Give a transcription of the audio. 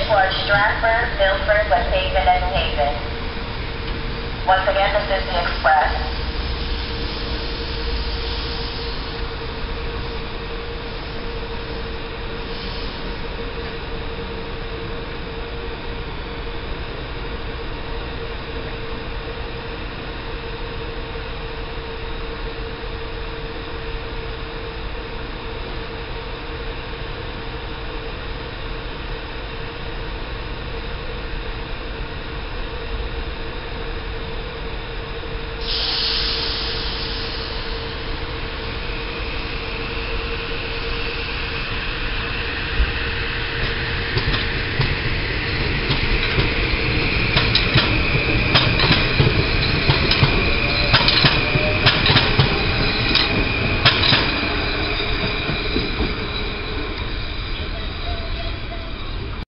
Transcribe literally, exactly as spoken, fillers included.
towards Stratford, Milford, West Haven, and New Haven. Once again, this is the Express.